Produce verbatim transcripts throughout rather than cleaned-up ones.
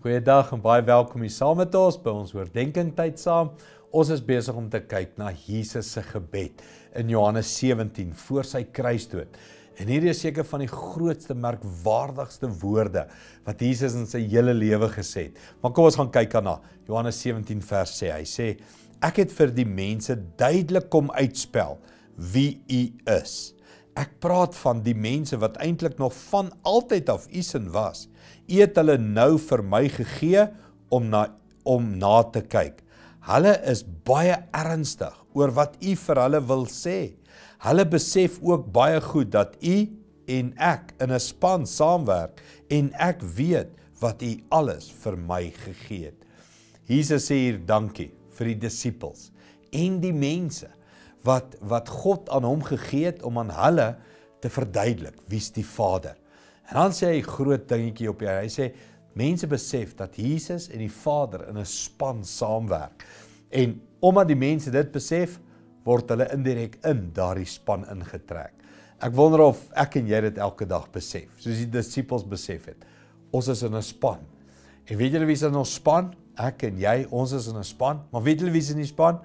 Goeiedag en baie welkom hier saam met ons by ons oordenkingtyd saam. Ons is besig om te kyk na Jesus se gebed in Johannes sewentien voor sy kruisdood. En hierdie is seker van die grootste, merkwaardigste woorde wat Jesus in sy hele lewe gesê het. Maar kom ons gaan kyk daarna. Johannes sewentien vers sê, hy sê, ek het vir die mense duidelik kom uitspel wie U is. Ek praat van die mense wat eintlik nog van altyd af U sin was. U het hulle nou vir my gegee om na, om na te kyk. Hulle is baie ernstig oor wat U vir hulle wil sê. Hulle besef ook baie goed dat U en ek in 'n span saamwerk en ek weet wat U alles vir my gegee het. Jesus sê hier dankie vir die disippels en die mense wat, wat God aan hom gegee het om aan hulle te verduidelik wie's die Vader. En dan sê hy groot dingetjie op hy, hy sê, mense besef dat Jesus en die Vader in 'n span saamwerk. En omdat die mense dit besef, word hulle indirek in daardie span ingetrek. Ek wonder of ek en jy dit elke dag besef, soos die disippels besef het. Ons is in 'n span. En weet julle wie is in ons span? Ek en jy, ons is in 'n span. Maar weet julle wie is in die span?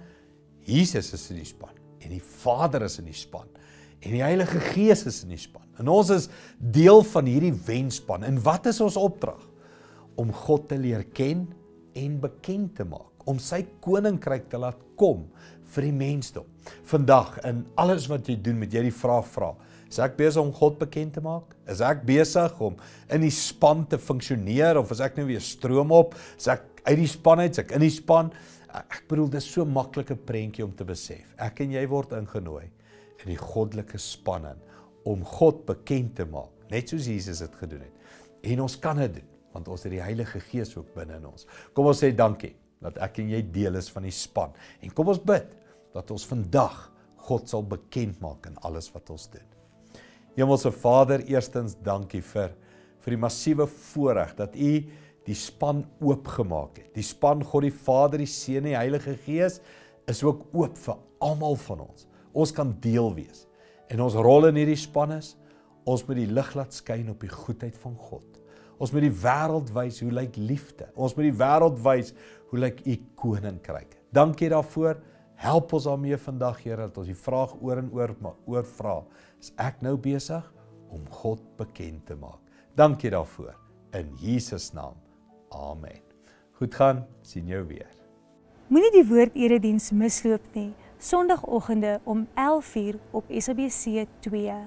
Jesus is in die span. En die Vader is in die span. En die Heilige Gees is in die span. En ons is deel van hierdie wenspan. En wat is ons opdrag? Om God te leer ken en bekend te maak. Om sy koninkryk te laat kom vir die mensdom. Vandag, in alles wat jy doen, moet jy die vraag vra. Is ek besig om God bekend te maak? Is ek besig om in die span te funksioneer? Of is ek nou weer stroom op? Is ek uit die span uit? Is ek in die span? Ek bedoel, dit is so 'n maklike prentjie om te besef. Ek en jy word ingenooi in die goddelike span in, om God bekend te maak, net soos Jesus dit gedoen het. En ons kan dit doen, want ons het die Heilige Gees ook binne in ons. Kom ons sê dankie, dat ek en jy deel is van die span. En kom ons bid, dat ons vandag God sal bekend maak in alles wat ons doen. Hemelse Vader, eerstens dankie vir, vir die massiewe voorreg, dat U die span oopgemaak het. Die span God die Vader, die Seun en die Heilige Gees is ook oop vir almal van ons. Ons kan deel wees. En ons rol in hierdie span is, ons moet die lig laat skyn op die goedheid van God. Ons moet die wêreld wys hoe lyk liefde. Ons moet die wêreld wys hoe lyk U koninkryk. Dankie daarvoor. Help ons daarmee vandag, Here, dat ons die vraag oor en oor, oor vra. Is ek nou besig om God bekend te maak? Dankie daarvoor. In Jesus naam. Amen. Goed gaan, sien jou weer. Moenie die woord-erediens misloop nie, Sondagoggende om elf uur op S A B C twee.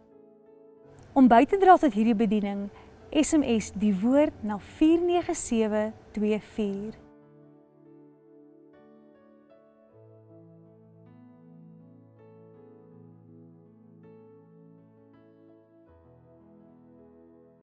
Om by te dra tot hierdie bediening, S M S die woord na vier nege sewe twee vier.